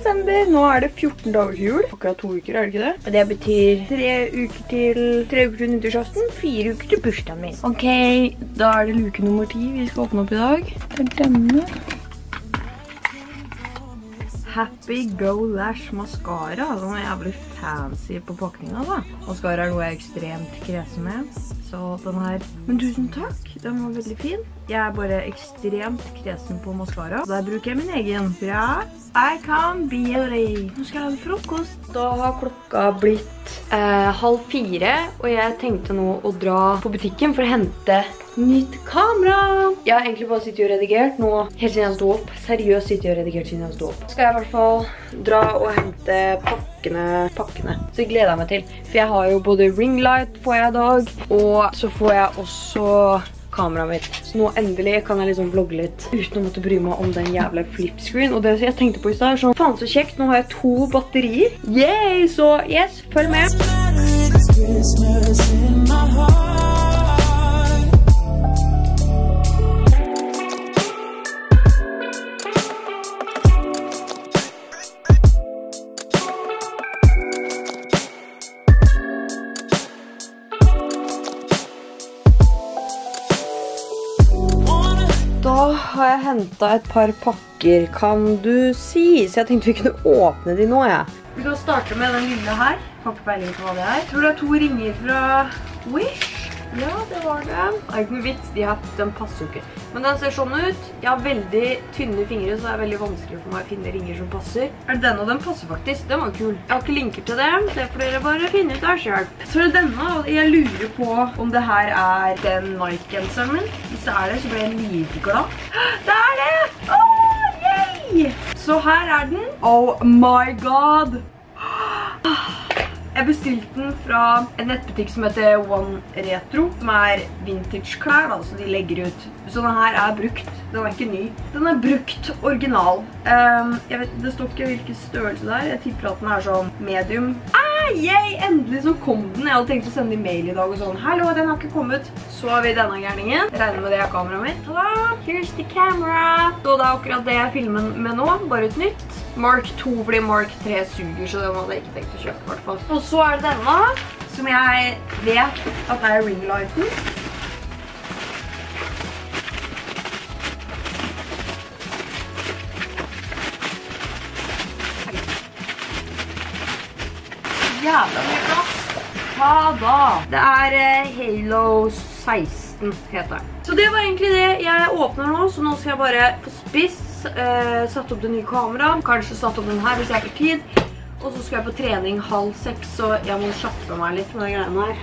desember. Nå er det 14 dager til jul. Akkurat 2 uker, er det ikke det? Og det betyr 3 uker til nyttårsaften, 4 uker til bursdagen min. Ok, da er det luke nummer 10 vi skal åpne opp i dag. Det er denne. Happy Go Lash Mascara. Den er jævlig fancy på pakningen da. Mascara er noe jeg er ekstremt kresen med. Så den her. Men tusen takk, den var veldig fin. Jeg er bare ekstremt kresen på mascara. Der bruker jeg min egen. Bra. Icon Beauty. Nå skal jeg lage frokost. Da har klokka blitt 3:30, og jeg tenkte nå å dra på butikken for å hente nytt kamera. Jeg har egentlig bare sittet og redigert nå helt siden jeg stod opp. Seriøst sittet og redigert siden jeg stod opp. Skal jeg i hvert fall dra og hente pakkene. Så jeg gleder meg til. For jeg har jo både ringlight får jeg i dag, og så får jeg også kameraet mitt. Så nå endelig kan jeg liksom vlogge litt uten å måtte bry meg om den jævla flipscreen. Og det jeg tenkte på i stedet er sånn, faen så kjekt, nå har jeg 2 batterier. Yay! Så yes, følg med. Da har jeg hentet et par pakker, kan du si? Så jeg tenkte vi kunne åpne de nå, ja. Vi kan starte med den lille her. Har ikke peiling på hva det er. Jeg tror det er 2 ringer fra Wish. Ja, det var det. Det er ikke noe vits, den passer jo ikke. Men den ser sånn ut. Jeg har veldig tynne fingre, så det er veldig vanskelig for meg å finne ringer som passer. Er det den, og den passer faktisk. Den var kul. Jeg har ikke linker til det. Det får dere bare finne ut av selv. Så er det denne, og jeg lurer på om det her er den Nike-genseren min. Hvis det er det, så blir jeg like glad. Det er det! Åh, yay! Så her er den. Oh my god! Jeg bestilte den fra en nettbutikk som heter One Retro, som er vintage klær, så de legger ut. Så denne her er brukt. Den er ikke ny. Den er brukt original. Jeg vet, det står ikke hvilken størrelse det er. Jeg tipper at den er sånn medium. Yay! Endelig så kom den. Jeg hadde tenkt å sende en mail i dag og sånn. Hallo, den har ikke kommet. Så har vi denne gærningen. Jeg regner med det er kameraet mitt. Tada! Here's the camera. Så det er akkurat det jeg filmer med nå. Bare et nytt. Mark 2 fordi Mark 3 suger, så den hadde jeg ikke tenkt å kjøpe i hvert fall. Og så er det denne, som jeg vet at er ringlighten. Jævla mye plass. Tada! Det er Halo 16 heter den. Så det var egentlig det jeg åpner nå, så nå skal jeg bare få spiss. Satt opp det nye kameraet, kanskje satt opp den her hvis jeg får tid, og så skal jeg på trening 5:30, så jeg må kjappe meg litt med de greiene her.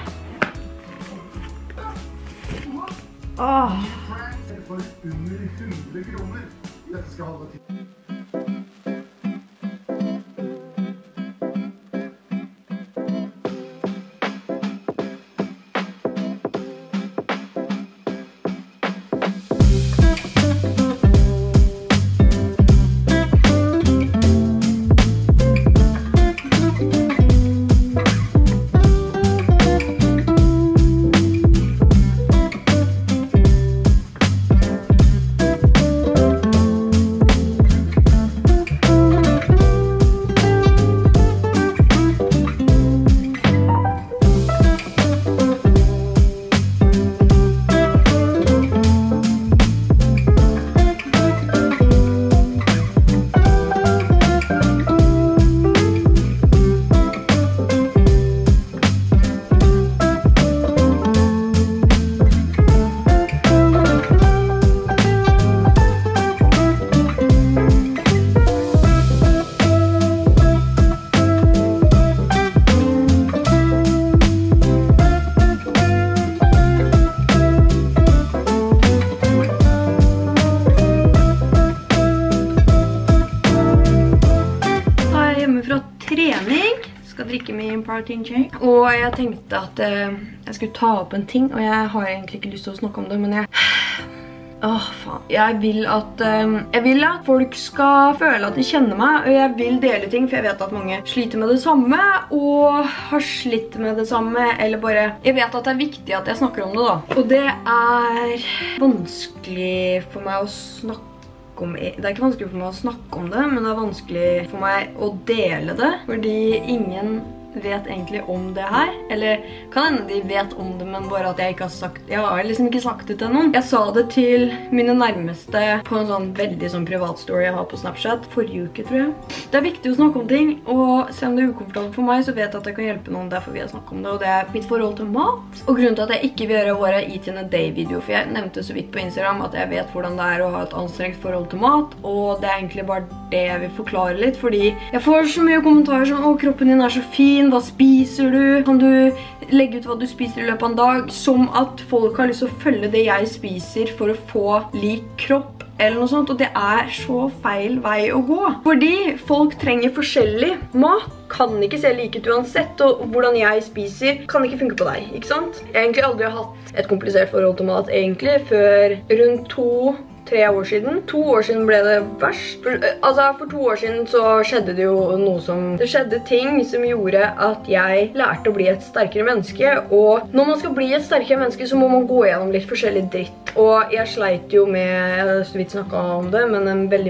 Åh. For under 100 kroner. Dette skal holde til. Og jeg tenkte at jeg skulle ta opp en ting, og jeg har egentlig ikke lyst til å snakke om det, men jeg vil at folk skal føle at de kjenner meg, og jeg vil dele ting, for jeg vet at mange sliter med det samme, og har slitt med det samme, eller bare, jeg vet at det er viktig at jeg snakker om det da. Og det er vanskelig for meg å snakke snakke om, det er ikke vanskelig for meg å snakke om det, men det er vanskelig for meg å dele det, fordi ingen vet egentlig om det her, eller kan hende de vet om det, men bare at jeg ikke har sagt, jeg har liksom ikke sagt det til noen. Jeg sa det til mine nærmeste på en sånn veldig sånn privat story jeg har på Snapchat, forrige uke tror jeg. Det er viktig å snakke om ting, og selv om det er ukomfortabelt for meg, så vet jeg at jeg kan hjelpe noen, derfor vil jeg snakke om det, og det er mitt forhold til mat. Og grunnen til at jeg ikke vil gjøre våre Eat in a Day-video, for jeg nevnte så vidt på Instagram at jeg vet hvordan det er å ha et anstrengt forhold til mat, og det er egentlig bare det jeg vil forklare litt, fordi jeg får så mye kommentarer sånn, å, kroppen din er så fin, hva spiser du? Kan du legge ut hva du spiser i løpet av en dag? Som at folk har lyst til å følge det jeg spiser for å få lik kropp eller noe sånt, og det er så feil vei å gå. Fordi folk trenger forskjellig mat. Kan ikke se like ut uansett, og hvordan jeg spiser kan ikke funke på deg, ikke sant? Jeg har egentlig aldri hatt et komplisert forhold til mat, egentlig, før rundt 2-3 år siden. 2 år siden ble det verst. For 2 år siden så skjedde det jo noe som... Det skjedde ting som gjorde at jeg lærte å bli et sterkere menneske, og når man skal bli et sterkere menneske så må man gå gjennom litt forskjellig dritt. Og jeg sleit jo med, jeg har så vidt snakket om det, men en veldig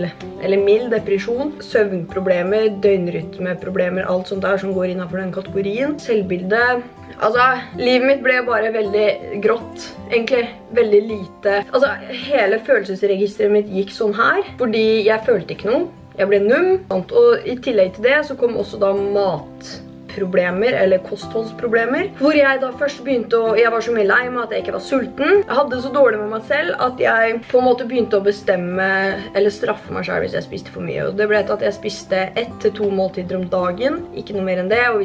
mild depresjon, søvnproblemer, døgnrytmeproblemer, alt sånt der som går innenfor den kategorien. Selvbilde. Altså, livet mitt ble bare veldig grått, egentlig veldig lite. Altså, hele følelsesregisteret mitt gikk sånn her, fordi jeg følte ikke noe. Jeg ble num, og i tillegg til det så kom også da matproblemer, eller kostholdsproblemer, hvor jeg da først begynte å, jeg var så mye lei med at jeg ikke var sulten. Jeg hadde så dårlig med meg selv at jeg på en måte begynte å bestemme, eller straffe meg selv hvis jeg spiste for mye. Og det ble til at jeg spiste 1 til 2 måltider om dagen, ikke noe mer enn det, og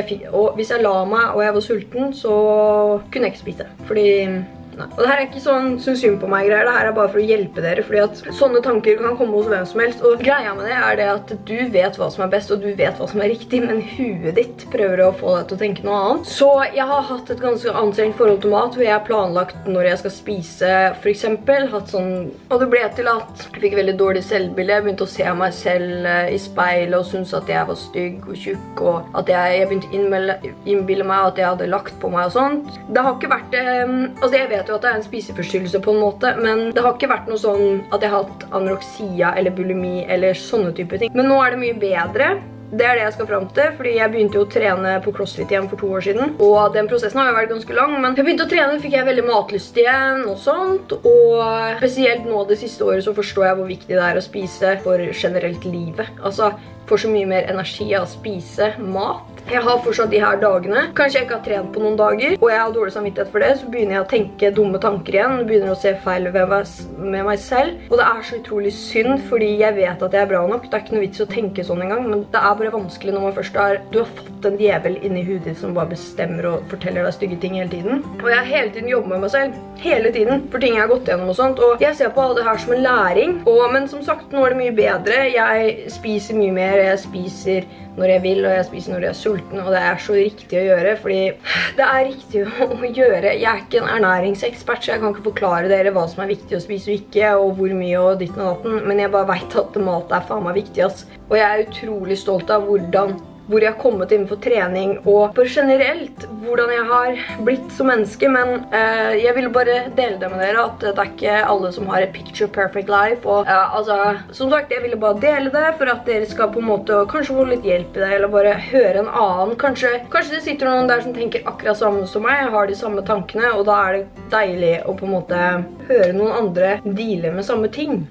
hvis jeg la meg og jeg var sulten, så kunne jeg ikke spise. Fordi... Nei. Og det her er ikke sånn synes synd på meg greier, det her er bare for å hjelpe dere, fordi at sånne tanker kan komme hos hvem som helst, og greia med det er det at du vet hva som er best, og du vet hva som er riktig, men huet ditt prøver å få deg til å tenke noe annet. Så jeg har hatt et ganske anstrengt forhold til mat, hvor jeg har planlagt når jeg skal spise, for eksempel, hatt sånn, og det ble til at jeg fikk veldig dårlig selvbilde, jeg begynte å se meg selv i speilet, og syntes at jeg var stygg og tjukk, og at jeg begynte å innbille meg at jeg hadde lagt på meg og sånt. Det har ikke vært, altså jeg vet jo at det er en spiseforstyrrelse på en måte, men det har ikke vært noe sånn at jeg har hatt anoreksia eller bulimi eller sånne type ting. Men nå er det mye bedre. Det er det jeg skal frem til, fordi jeg begynte jo å trene på CrossFit igjen for 2 år siden, og den prosessen har jo vært ganske lang, men jeg begynte å trene, fikk jeg veldig matlyst igjen og sånt, og spesielt nå det siste året så forstår jeg hvor viktig det er å spise for generelt livet. Altså, får så mye mer energi av å spise mat. Jeg har fortsatt de her dagene. Kanskje jeg ikke har trent på noen dager, og jeg har dårlig samvittighet for det, så begynner jeg å tenke dumme tanker igjen, begynner å se feil med meg selv. Og det er så utrolig synd, fordi jeg vet at jeg er bra nok. Det er ikke noe vits å tenke sånn engang, men det er bare vanskelig når man først du har fått en djevel inni hudet ditt som bare bestemmer og forteller deg stygge ting hele tiden. Og jeg har hele tiden jobbet med meg selv, hele tiden, for ting jeg har gått gjennom og sånt, og jeg ser på alt det her som en læring. Men som sagt, nå er det mye bedre. Jeg spiser mye mer, jeg spiser når jeg vil, og jeg spiser når jeg er sulten, og det er så riktig å gjøre, fordi det er riktig å gjøre. Jeg er ikke en ernæringsekspert, så jeg kan ikke forklare dere hva som er viktig å spise og ikke, og hvor mye og ditt og datten, men jeg bare vet at mat er faen meg viktig, ass. Og jeg er utrolig stolt av hvor jeg har kommet innenfor trening, og for generelt hvordan jeg har blitt som menneske, men jeg vil bare dele det med dere, at det er ikke alle som har et picture perfect life, og altså, som sagt, jeg ville bare dele det, for at dere skal på en måte kanskje få litt hjelp i det, eller bare høre en annen, kanskje det sitter noen der som tenker akkurat samme som meg, har de samme tankene, og da er det deilig å på en måte høre noen andre deale med samme ting.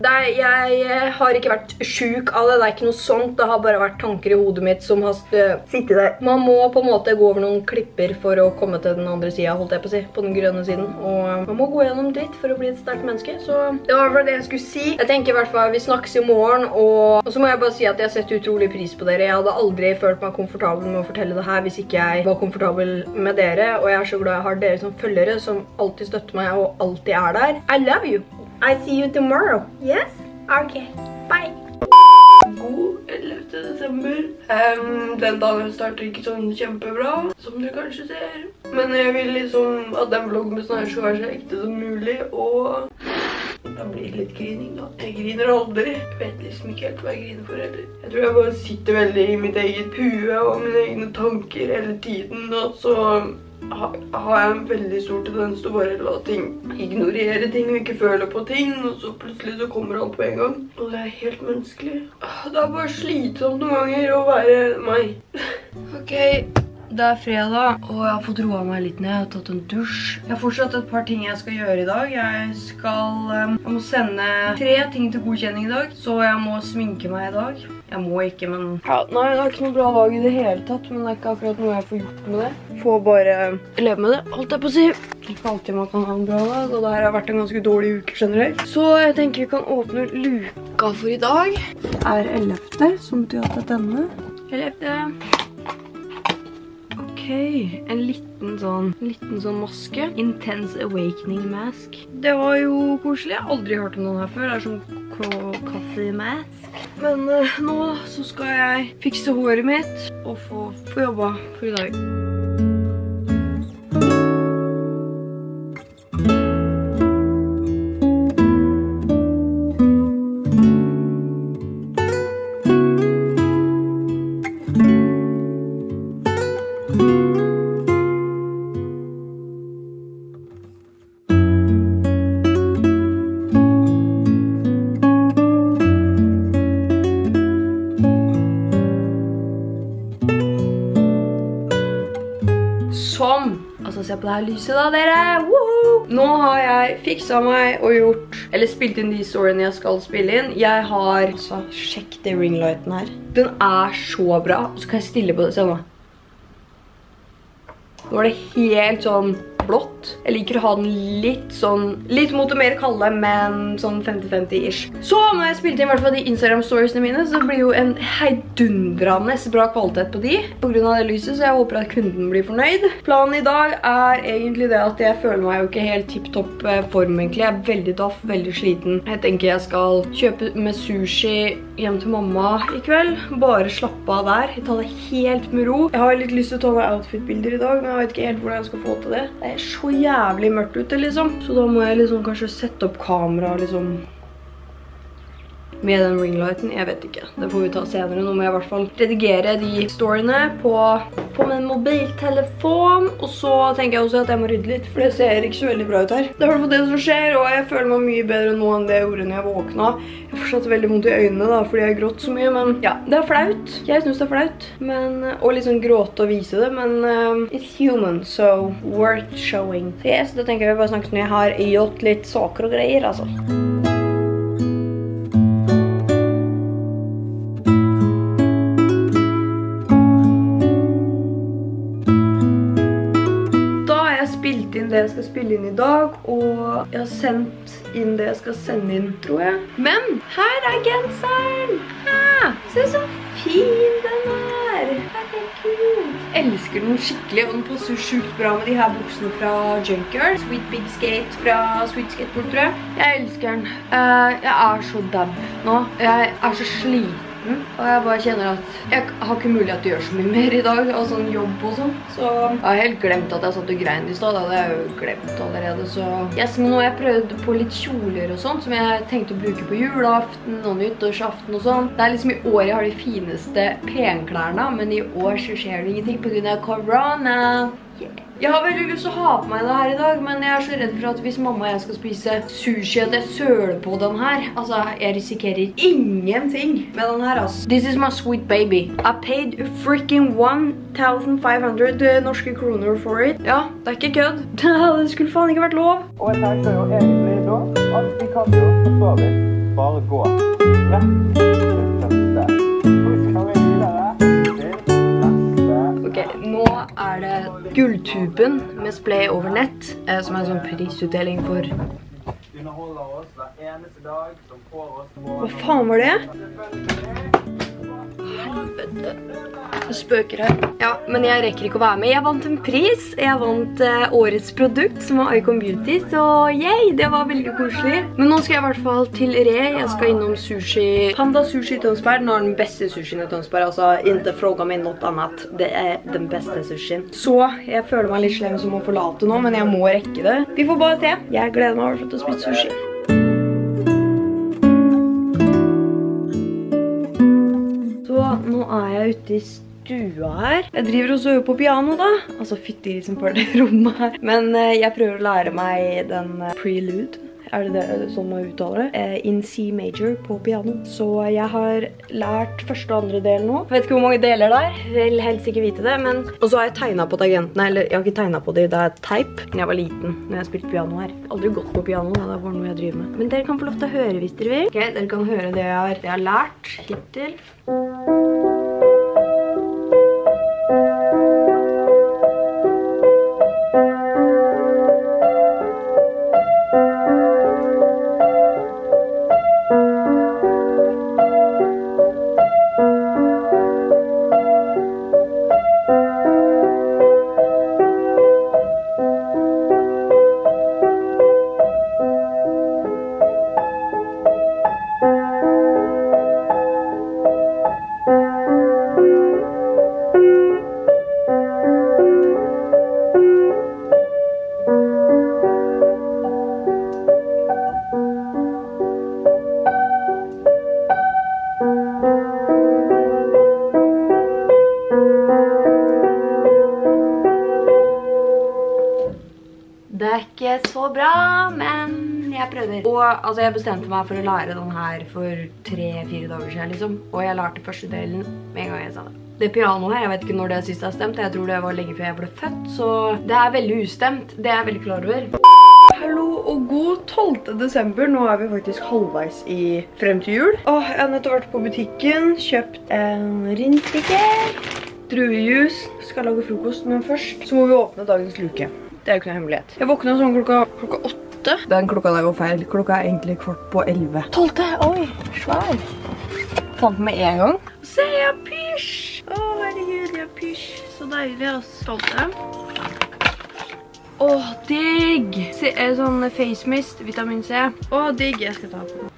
Jeg har ikke vært syk av det, det er ikke noe sånt, det har bare vært tanker i hodet mitt som har sitte der. Man må på en måte gå over noen klipper for å komme til den andre siden, holdt jeg på å si, på den grønne siden. Og man må gå gjennom dritt for å bli et sterkt menneske, så det var det jeg skulle si. Jeg tenker i hvert fall, vi snakkes i morgen, og så må jeg bare si at jeg setter utrolig pris på dere. Jeg hadde aldri følt meg komfortabel med å fortelle det her hvis ikke jeg var komfortabel med dere, og jeg er så glad jeg har dere som følgere, som alltid støtter meg og alltid er der. I love you! I see you tomorrow. Yes? Okay. Bye! God 11. desember. Den dagen starter ikke sånn kjempebra, som dere kanskje ser. Men jeg vil liksom at den vloggen med sånn her skal være så ekte som mulig, og da blir det litt grining da. Jeg griner aldri. Jeg vet liksom ikke helt hva jeg griner for heller. Jeg tror jeg bare sitter veldig i mitt eget hue og mine egne tanker hele tiden, og så har jeg en veldig stor tendens til å bare la ting, ignorere ting og ikke føle på ting, og så plutselig så kommer alt på en gang. Og det er helt menneskelig. Det er bare slitsomt noen ganger å være meg. Ok, det er fredag, og jeg har fått roet meg litt ned. Jeg har tatt en dusj. Jeg har fortsatt et par ting jeg skal gjøre i dag. Jeg må sende 3 ting til godkjenning i dag, så jeg må sminke meg i dag. Jeg må ikke, men... Ja, nei, det er ikke noe bra dag i det hele tatt, men det er ikke akkurat noe jeg får gjort med det. Får bare leve med det, holdt jeg på å si. Ikke alltid man kan ha en bra dag, og det her har vært en ganske dårlig uke generelt. Så jeg tenker vi kan åpne luka for i dag. Det er 11., som betyr at det er denne. 11. Ok, en liten sånn maske. Intense Awakening Mask. Det var jo koselig. Jeg har aldri hørt om den her før. Det er sånn coffee mask. Men nå så skal jeg fikse håret mitt og få jobba for i dag. Altså, se på det her lyset da, dere! Woohoo! Nå har jeg fikset meg og gjort, eller spilt inn de storyene jeg skal spille inn. Jeg har, så sjekk det ringlighten her. Den er så bra. Så kan jeg stille på det, se nå. Nå er det helt sånn blått. Jeg liker å ha den litt mot det mer kalde, men sånn 50-50-ish. Så når jeg spilte inn i hvert fall de Instagram-storiesene mine, så blir jo en heidundrende bra kvalitet på de, på grunn av det lyset, så jeg håper at kunden blir fornøyd. Planen i dag er egentlig det at jeg føler meg jo ikke helt tipp-topp form egentlig. Jeg er veldig daff, veldig sliten. Jeg tenker jeg skal kjøpe med sushi hjem til mamma i kveld. Bare slappe av der. Jeg tar det helt med ro. Jeg har litt lyst til å ta meg outfit-bilder i dag, men jeg vet ikke helt hvordan jeg skal få til det. Det er så jævlig mørkt ute, liksom. Så da må jeg liksom kanskje sette opp kamera, liksom, med den ringlighten. Jeg vet ikke. Det får vi ta senere. Nå må jeg i hvert fall redigere de storyene på min mobiltelefon. Og så tenker jeg også at jeg må rydde litt, for det ser ikke så veldig bra ut her. Det er i hvert fall det som skjer, og jeg føler meg mye bedre nå enn det jeg gjorde når jeg våkna. Jeg har fortsatt veldig vondt i øynene da, fordi jeg har grått så mye, men ja, det er flaut. Jeg synes det er flaut, og litt sånn gråte å vise det, men it's human, so worth showing. Så yes, da tenker jeg bare snakkes når jeg har gjort litt saker og greier, altså. Det jeg skal spille inn i dag, og jeg har sendt inn det jeg skal sende inn, tror jeg. Men her er genseren! Se så fin den er! Herregud! Jeg elsker den skikkelig, og den passer sjukt bra med de her buksene fra Junkyard. Sweet Big Skate fra Sweet Skateboard, tror jeg. Jeg elsker den. Jeg er så dab nå. Jeg er så sliten. Og jeg bare kjenner at jeg har ikke mulighet til å gjøre så mye mer i dag, og sånn jobb og sånn. Så jeg har helt glemt at jeg satt og grein i sted, det hadde jeg jo glemt allerede, så... Yes, men nå har jeg prøvd på litt kjoler og sånt, som jeg tenkte å bruke på julaften og nyttårsaften og sånn. Det er liksom i år jeg har de fineste penklærne, men i år så skjer det ingenting på grunn av korona. Jeg har veldig lyst til å ha på meg det her i dag, men jeg er så redd for at hvis mamma og jeg skal spise sushi, at jeg søler på den her. Altså, jeg risikerer ingenting med den her, altså. This is my sweet baby. I paid freaking 1,500 norske kroner for it. Ja, det er ikke kødd. Det skulle faen ikke vært lov. Og jeg tenker jo egentlig da, at vi kan jo for så vidt bare gå rett til neste. Og vi skal videre til neste. Ok, nå er det Gulltuben med Splay over nett, som er en sånn prisutdeling for... Hva faen var det? Helvete. Det spøker her. Ja, men jeg rekker ikke å være med. Jeg vant en pris. Jeg vant årets produkt, som var Icon Beauty, så yay, det var veldig koselig. Men nå skal jeg i hvert fall til Re. Jeg skal innom sushi. Panda Sushi i Tønsberg. Den har den beste sushien i Tønsberg, altså ikke fråga meg noe annet. Det er den beste sushien. Så jeg føler meg litt slem som å forlate nå, men jeg må rekke det. Vi får bare se. Jeg gleder meg i hvert fall til å spise sushi. Så nå er jeg ute i stua her. Jeg driver også øver på piano da. Altså fytterisen på det rommet her. Men jeg prøver å lære meg den prelude. Er det sånn man uttaler det? In C major på piano. Så jeg har lært første og andre del nå. Jeg vet ikke hvor mange deler det er. Jeg vil helst ikke vite det, men... Og så har jeg tegnet på tangentene, eller jeg har ikke tegnet på det, det er teip. Når jeg var liten, når jeg spilte piano her. Aldri gått på piano, det er bare noe jeg driver med. Men dere kan få lov til å høre hvis dere vil. Ok, dere kan høre det jeg har lært hittil. Det er ikke så bra, men jeg prøver. Og altså, jeg bestemte meg for å lære den her for 3-4 dager siden, liksom. Og jeg lærte første delen med en gang jeg sa det. Det pianoet her, jeg vet ikke når det sist har stemt. Jeg tror det var lenge før jeg ble født, så det er veldig ustemt. Det er jeg veldig klar over. Hallo og god 12. desember. Nå er vi faktisk halvveis frem til jul. Jeg har nettopp vært på butikken, kjøpt en rundstykker, druejus, skal lage frokost, men først så må vi åpne dagens luke. Det er jo ikke noe hemmelighet. Jeg våknet sånn klokka 8. Den klokka der går feil. Klokka er egentlig 11:15. 12. Oi, svær. Fant den med en gang. Se, jeg har pysj. Herregud, jeg har pysj. Så deilig, ass. 12. Digg. Sånn face mist, vitamin C. Digg. Jeg skal ta på.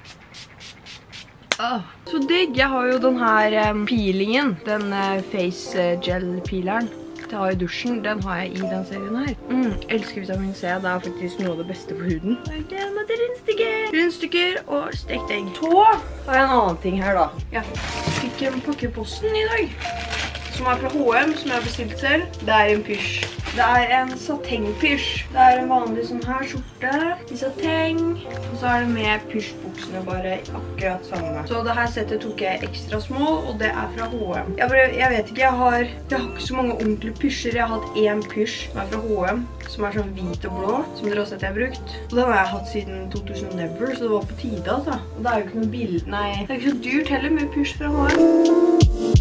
Så digg. Jeg har jo den her peelingen. Den face gel peeleren. Jeg har i dusjen, den har jeg i den serien her. Elsker vitamin C, det er faktisk noe av det beste for huden. Jeg gleder meg til rundstykker og stekt egg. Så har jeg en annen ting her da. Jeg fikk en pakke i posten i dag, som er fra H&M, som jeg har bestilt selv. Det er en pysj. Det er en satengpysj. Det er en vanlig sånn her skjorte i sateng. Og så er det med pysjbuksene bare akkurat samme. Så det her settet tok jeg ekstra små, og det er fra H&M. Jeg vet ikke, jeg har ikke så mange ordentlige pysjer. Jeg har hatt en pysj som er fra H&M, som er sånn hvit og blå, som dere også har sett jeg har brukt. Og den har jeg hatt siden 2000 never, så det var på tide altså. Og det er jo ikke noe billig, nei, det er ikke så dyrt heller med pysj fra H&M.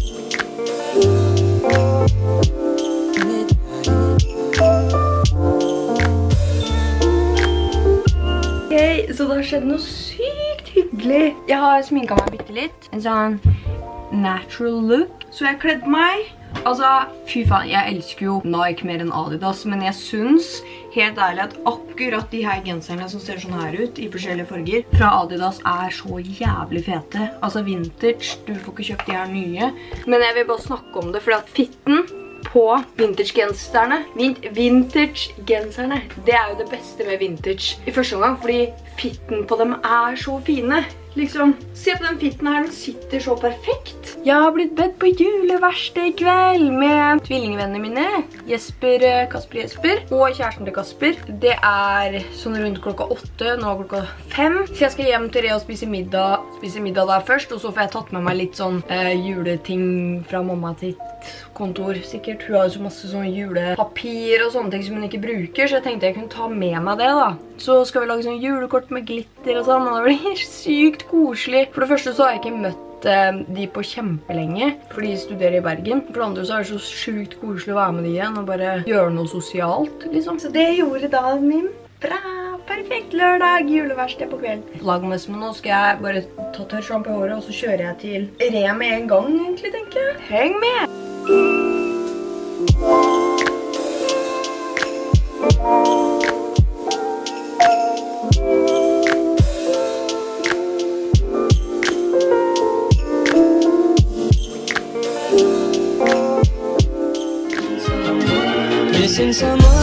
Så det har skjedd noe sykt hyggelig. Jeg har sminket meg bitte litt. En sånn natural look. Så jeg kledde meg. Altså, fy faen, jeg elsker jo Nike mer enn Adidas, men jeg synes helt ærlig at akkurat de her genserne som ser sånn her ut, i forskjellige farger, fra Adidas er så jævlig fete. Altså vintage, du får ikke kjøpt de her nye. Men jeg vil bare snakke om det, fordi at fitten på vintage-genserne, det er jo det beste med vintage i første omgang, fordi fitten på dem er så fine. Liksom, se på den fitten her, den sitter så perfekt. Jeg har blitt bedt på juleverksted i kveld med tvillingvennene mine, Kasper Jesper, og kjæresten til Kasper. Det er sånn rundt klokka 8, nå klokka 5. Så jeg skal hjem til Rea og spise middag der først, og så får jeg tatt med meg litt sånn juleting fra mamma sitt kontor. Sikkert, hun har jo så masse sånn julepapir og sånne ting som hun ikke bruker, så jeg tenkte jeg kunne ta med meg det da. Så skal vi lage sånn julekort med glitter og sånn, og det blir sykt koselig. For det første så har jeg ikke møtt de på kjempelenge, fordi de studerer i Bergen. For det andre så er det så sykt koselig å være med de igjen, og bare gjøre noe sosialt, liksom. Så det gjorde da min bra, perfekt lørdag, juleverksted på kvelden. Lagmest med nå skal jeg bare ta tørr shampoo i håret, og så kjører jeg til Rea med en gang, egentlig, tenker jeg. Heng med! Missing someone